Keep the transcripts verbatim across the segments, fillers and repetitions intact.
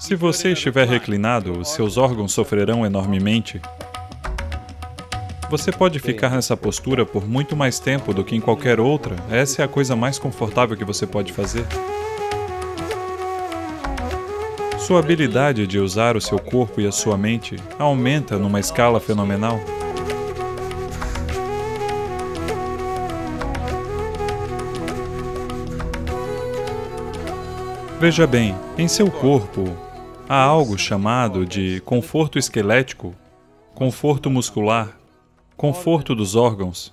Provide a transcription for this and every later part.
Se você estiver reclinado, os seus órgãos sofrerão enormemente. Você pode ficar nessa postura por muito mais tempo do que em qualquer outra. Essa é a coisa mais confortável que você pode fazer. Sua habilidade de usar o seu corpo e a sua mente aumenta numa escala fenomenal. Veja bem, em seu corpo há algo chamado de conforto esquelético, conforto muscular, conforto dos órgãos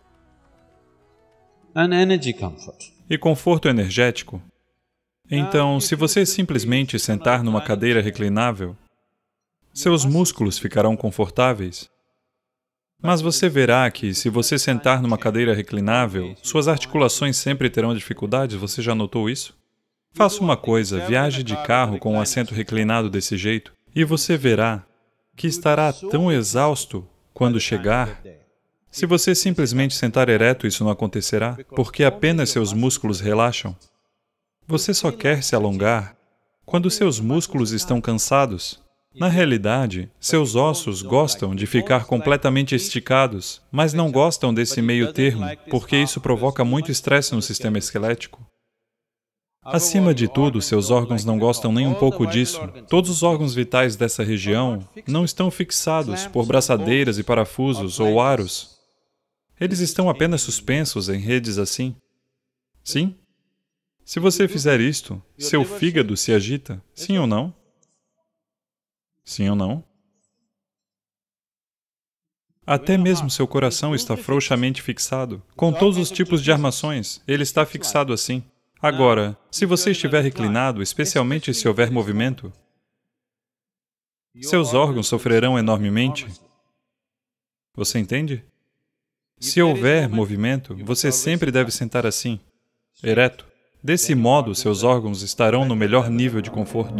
e conforto energético. Então, se você simplesmente sentar numa cadeira reclinável, seus músculos ficarão confortáveis. Mas você verá que, se você sentar numa cadeira reclinável, suas articulações sempre terão dificuldades. Você já notou isso? Faça uma coisa, viaje de carro com um assento reclinado desse jeito, e você verá que estará tão exausto quando chegar. Se você simplesmente sentar ereto, isso não acontecerá, porque apenas seus músculos relaxam. Você só quer se alongar quando seus músculos estão cansados. Na realidade, seus ossos gostam de ficar completamente esticados, mas não gostam desse meio termo, porque isso provoca muito estresse no sistema esquelético. Acima de tudo, seus órgãos não gostam nem um pouco disso. Todos os órgãos vitais dessa região não estão fixados por braçadeiras e parafusos ou aros. Eles estão apenas suspensos em redes assim. Sim? Se você fizer isto, seu fígado se agita, sim ou não? Sim ou não? Até mesmo seu coração está frouxamente fixado. Com todos os tipos de armações, ele está fixado assim. Agora, se você estiver reclinado, especialmente se houver movimento, seus órgãos sofrerão enormemente. Você entende? Se houver movimento, você sempre deve sentar assim, ereto. Desse modo, seus órgãos estarão no melhor nível de conforto.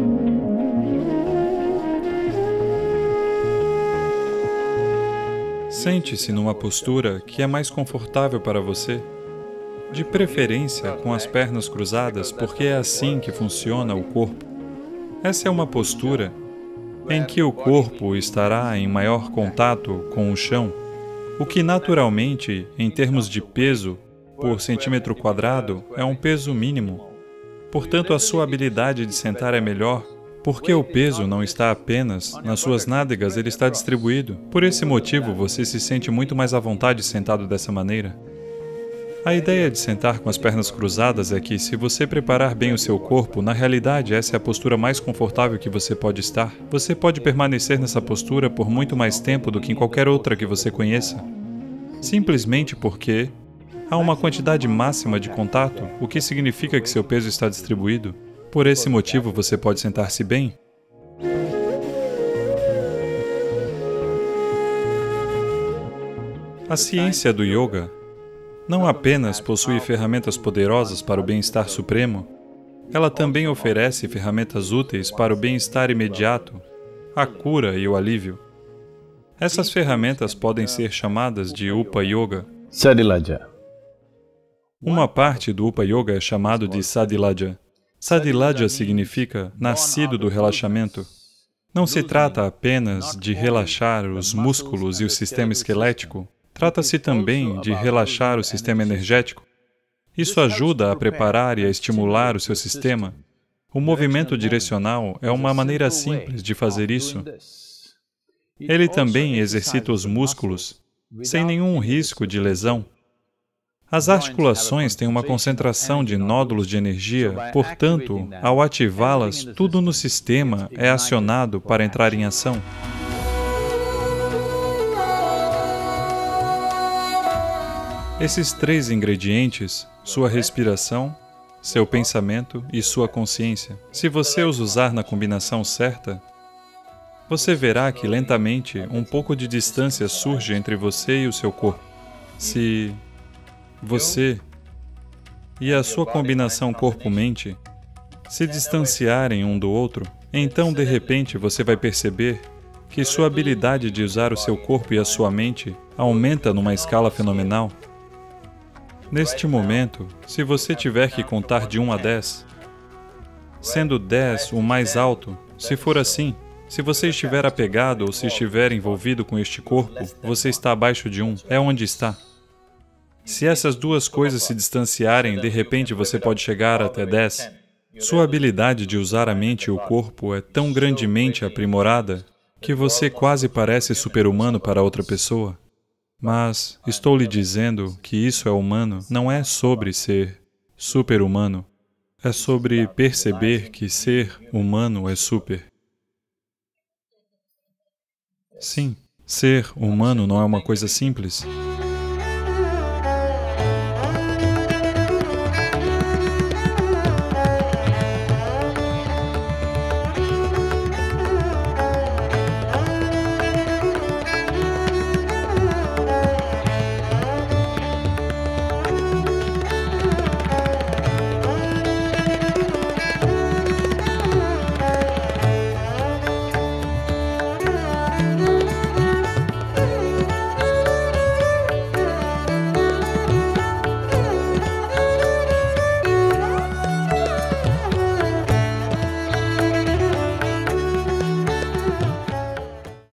Sente-se numa postura que é mais confortável para você. De preferência com as pernas cruzadas, porque é assim que funciona o corpo. Essa é uma postura em que o corpo estará em maior contato com o chão, o que naturalmente, em termos de peso por centímetro quadrado, é um peso mínimo. Portanto, a sua habilidade de sentar é melhor, porque o peso não está apenas nas suas nádegas, ele está distribuído. Por esse motivo, você se sente muito mais à vontade sentado dessa maneira. A ideia de sentar com as pernas cruzadas é que, se você preparar bem o seu corpo, na realidade essa é a postura mais confortável que você pode estar. Você pode permanecer nessa postura por muito mais tempo do que em qualquer outra que você conheça. Simplesmente porque há uma quantidade máxima de contato, o que significa que seu peso está distribuído. Por esse motivo, você pode sentar-se bem. A ciência do yoga não apenas possui ferramentas poderosas para o bem-estar supremo, ela também oferece ferramentas úteis para o bem-estar imediato, a cura e o alívio. Essas ferramentas podem ser chamadas de Upa Yoga. Sadilaja. Uma parte do Upa Yoga é chamado de Sadilaja. Sadilaja significa nascido do relaxamento. Não se trata apenas de relaxar os músculos e o sistema esquelético, trata-se também de relaxar o sistema energético. Isso ajuda a preparar e a estimular o seu sistema. O movimento direcional é uma maneira simples de fazer isso. Ele também exercita os músculos, sem nenhum risco de lesão. As articulações têm uma concentração de nódulos de energia, portanto, ao ativá-las, tudo no sistema é acionado para entrar em ação. Esses três ingredientes, sua respiração, seu pensamento e sua consciência, se você os usar na combinação certa, você verá que lentamente um pouco de distância surge entre você e o seu corpo. Se você e a sua combinação corpo-mente se distanciarem um do outro, então de repente você vai perceber que sua habilidade de usar o seu corpo e a sua mente aumenta numa escala fenomenal. Neste momento, se você tiver que contar de um a dez, Sendo dez o mais alto, se for assim, se você estiver apegado ou se estiver envolvido com este corpo, você está abaixo de um. É onde está. Se essas duas coisas se distanciarem, de repente você pode chegar até dez. Sua habilidade de usar a mente e o corpo é tão grandemente aprimorada que você quase parece super-humano para outra pessoa. Mas estou lhe dizendo que isso é humano, não é sobre ser super-humano. É sobre perceber que ser humano é super. Sim, ser humano não é uma coisa simples.